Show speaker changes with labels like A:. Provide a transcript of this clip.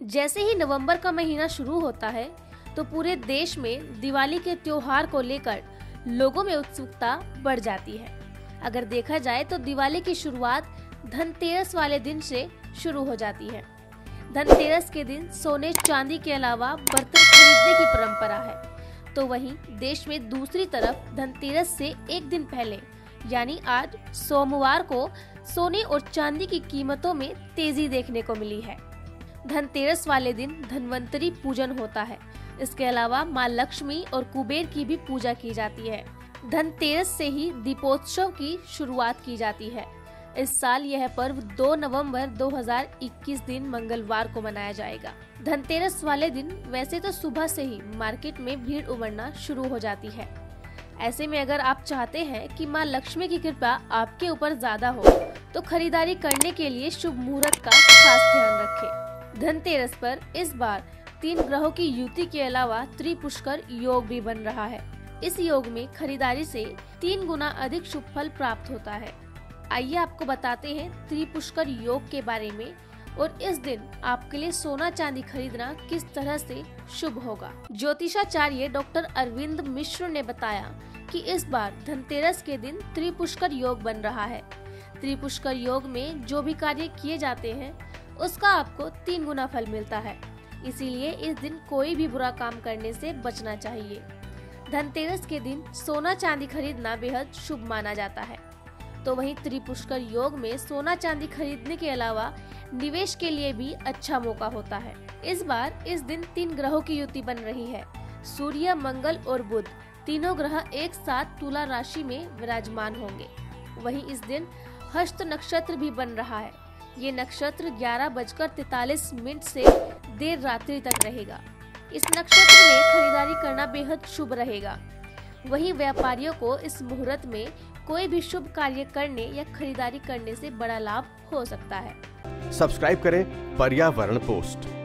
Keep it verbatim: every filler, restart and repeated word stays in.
A: जैसे ही नवंबर का महीना शुरू होता है तो पूरे देश में दिवाली के त्योहार को लेकर लोगों में उत्सुकता बढ़ जाती है। अगर देखा जाए तो दिवाली की शुरुआत धनतेरस वाले दिन से शुरू हो जाती है। धनतेरस के दिन सोने चांदी के अलावा बर्तन खरीदने की परंपरा है। तो वहीं देश में दूसरी तरफ धनतेरस से एक दिन पहले यानी आज सोमवार को सोने और चांदी की कीमतों में तेजी देखने को मिली है। धनतेरस वाले दिन धन्वंतरी पूजन होता है। इसके अलावा माँ लक्ष्मी और कुबेर की भी पूजा की जाती है। धनतेरस से ही दीपोत्सव की शुरुआत की जाती है। इस साल यह पर्व दो नवंबर दो हज़ार इक्कीस दिन मंगलवार को मनाया जाएगा। धनतेरस वाले दिन वैसे तो सुबह से ही मार्केट में भीड़ उमड़ना शुरू हो जाती है। ऐसे में अगर आप चाहते हैं कि माँ लक्ष्मी की कृपा आपके ऊपर ज्यादा हो तो खरीदारी करने के लिए शुभ मुहूर्त का खास ध्यान रखें। धनतेरस पर इस बार तीन ग्रहों की युति के अलावा त्रिपुष्कर योग भी बन रहा है। इस योग में खरीदारी से तीन गुना अधिक शुभ फल प्राप्त होता है। आइए आपको बताते हैं त्रिपुष्कर योग के बारे में और इस दिन आपके लिए सोना चांदी खरीदना किस तरह से शुभ होगा। ज्योतिषाचार्य डॉक्टर अरविंद मिश्र ने बताया कि इस बार धनतेरस के दिन त्रिपुष्कर योग बन रहा है। त्रिपुष्कर योग में जो भी कार्य किए जाते हैं उसका आपको तीन गुना फल मिलता है। इसीलिए इस दिन कोई भी बुरा काम करने से बचना चाहिए। धनतेरस के दिन सोना चांदी खरीदना बेहद शुभ माना जाता है। तो वहीं त्रिपुष्कर योग में सोना चांदी खरीदने के अलावा निवेश के लिए भी अच्छा मौका होता है। इस बार इस दिन तीन ग्रहों की युति बन रही है। सूर्य, मंगल और बुध तीनों ग्रह एक साथ तुला राशि में विराजमान होंगे। वहीं इस दिन हस्त नक्षत्र भी बन रहा है। ये नक्षत्र ग्यारह बजकर तैतालीस मिनट से देर रात्रि तक रहेगा। इस नक्षत्र में खरीदारी करना बेहद शुभ रहेगा। वहीं व्यापारियों को इस मुहूर्त में कोई भी शुभ कार्य करने या खरीदारी करने से बड़ा लाभ हो सकता है।
B: सब्सक्राइब करें पर्यावरण पोस्ट।